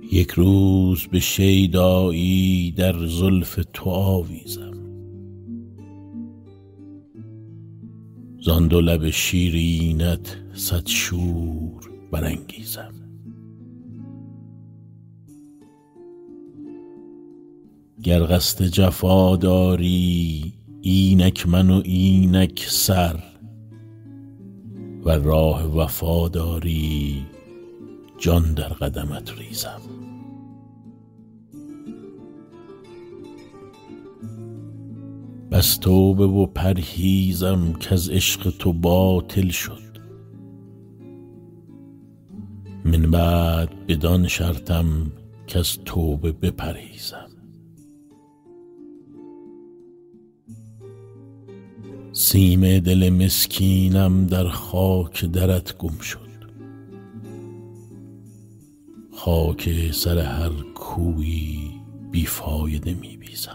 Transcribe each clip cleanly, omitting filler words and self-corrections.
یک روز به شیدایی در زلف تو آویزم، زان دو لب شیرینت صد شور برانگیزم. گر قصد جفا داری اینک من و اینک سر، و راه وفا داری جان در قدمت ریزم. بس توبه و پرهیزم کز عشق تو باطل شد، من بعد بدان شرطم کز توبه بپرهیزم. سیم دل مسکینم در خاک درت گم شد، خاک سر هر کویی بیفایده می‌بیزم.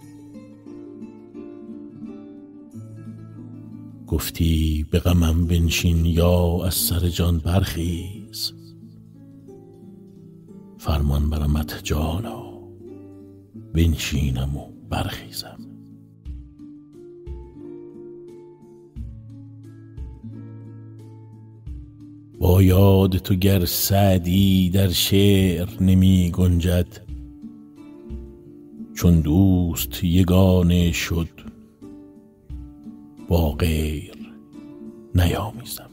گفتی به غمم بنشین یا از سر جان برخیز، فرمان برمت جانا بنشینم و برخیزم. با یاد تو گر سعدی در شعر نمی گنجد، چون دوست یگانه شد با غیر نیامیزم.